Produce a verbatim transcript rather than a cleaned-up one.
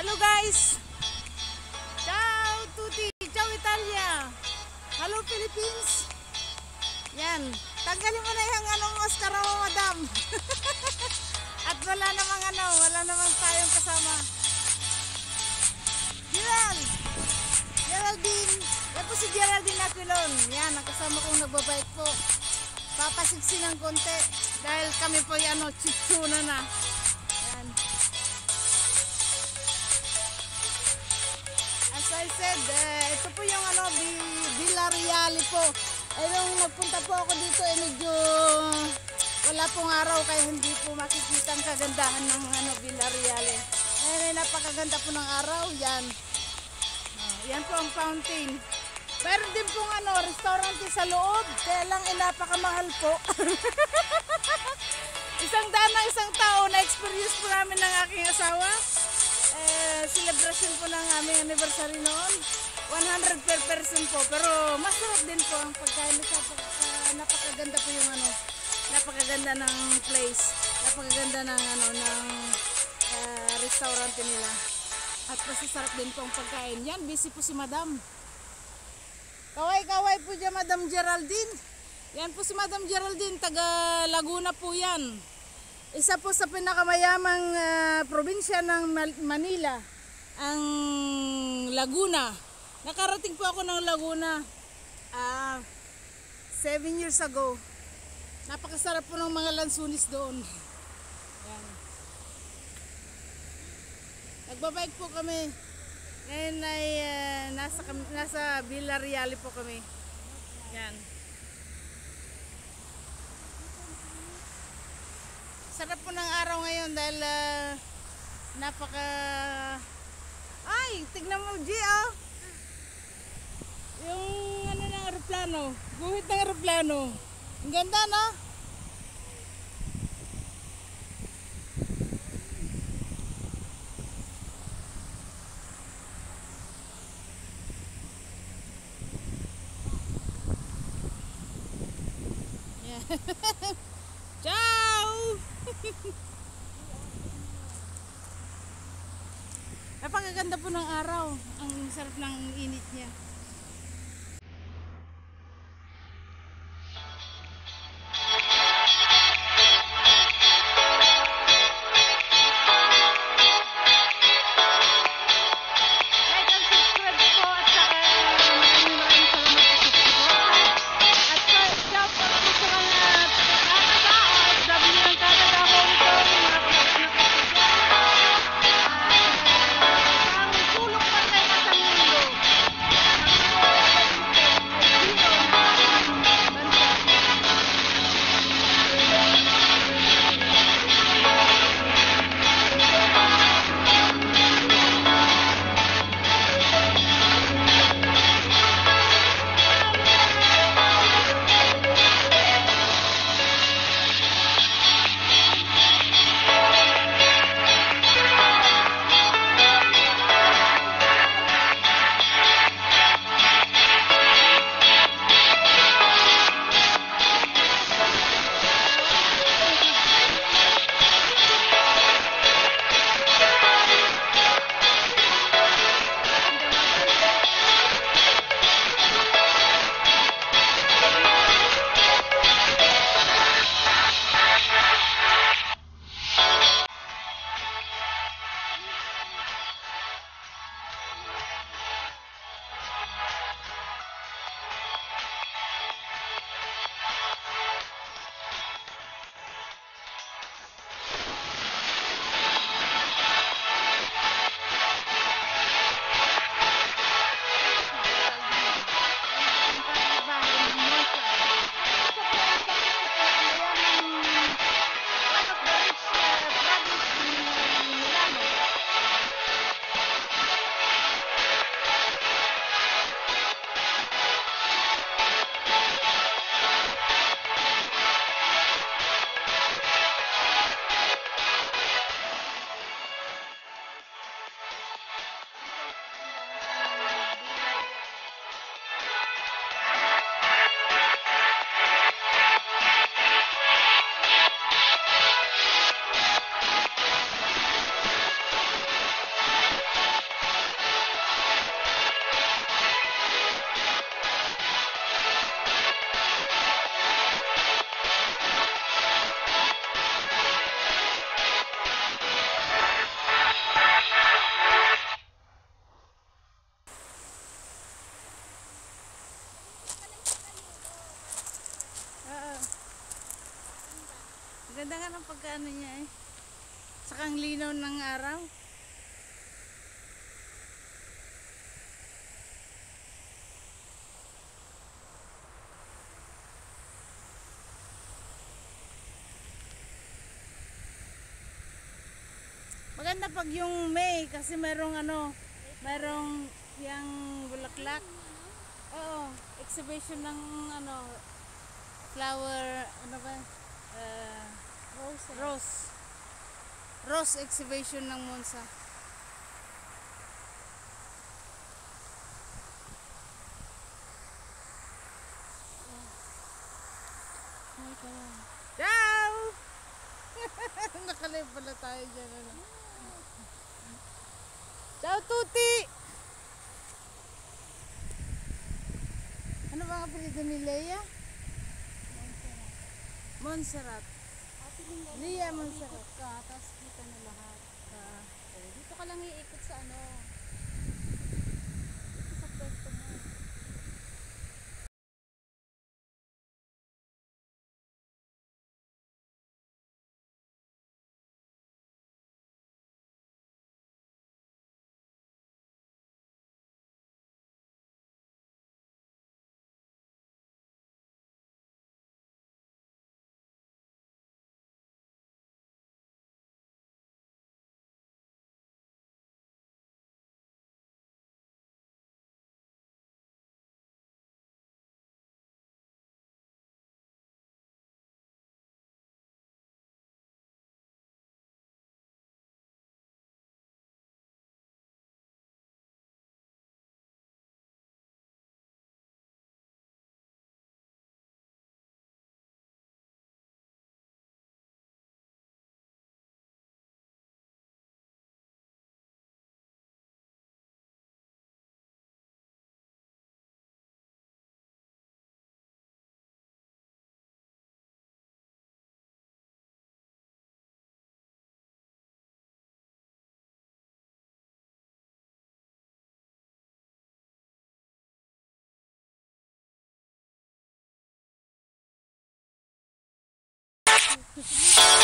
Hello guys! Ciao tutti! Ciao Italia! Hello Philippines! Yan, tanggalin mo na yung anong maskara mo, madam. At wala namang ano, wala namang tayong kasama. Gerald! Geraldine! Yan po si Geraldine Aquilon. Yan, ang kasama kong nagbabike po. Papasiksing ng konti dahil kami po yung ano, chichuna na. Yan. As I said, eh, ito po yung ano, Villarreal po. Eh, nung nagpunta po ako dito, eh, medyo wala pong araw kaya hindi po makikita ang kagandahan ng ano, Villarreal. Eh. Eh, napakaganda po ng araw. Yan. Oh, yan po ang fountain. Meron din pong ano, restaurant sa loob. Kaya lang eh, napakamahal po. Isang daan ng isang tao na experience po namin ng aking asawa. Eh, celebration po ng aming anniversary noon. one hundred per person po. Pero masarap din po ang pagkain. Uh, napakaganda po yung ano. Napakaganda ng place. Napakaganda ng ano ng uh, restaurant nila. At masasarap din po ang pagkain. Yan, busy po si Madam. Kaway-kaway po dyan, Madam Geraldine. Yan po si Madam Geraldine, taga Laguna po yan. Isa po sa pinakamayamang uh, probinsya ng Manila, ang Laguna. Nakarating po ako ng Laguna uh, seven years ago. Napakasarap po ng mga lansunis doon. Yan. Nagbabike po kami. Ngayon ay uh, nasa, nasa Villarreal po kami. Yan. Sarap po ng araw ngayon dahil uh, napaka... Ay! Tignan mo, G, oh! Yung ano ng aeroplano. Guhit ng aeroplano. Ang ganda, no? Ciao! Napakaganda po ng araw. Ang sarap ng init niya. nga ng pagkaano niya eh. Saka ang linaw ng araw. Maganda pag yung May kasi merong ano, merong yung bulaklak. Oo, exhibition ng ano, flower, ano ba? Uh, rose. Rose. Rose exhibition ng Monza. Ciao! Nakalive pala tayo dyan. Ano? Ciao Tuti! Ano ba ang apelido ni Leia? Montserrat. Leia Montserrat. Ka, tapos kita na lahat. Uh, oh, dito ka lang iikot sa ano. Dito sa pwesto mo. Thank you.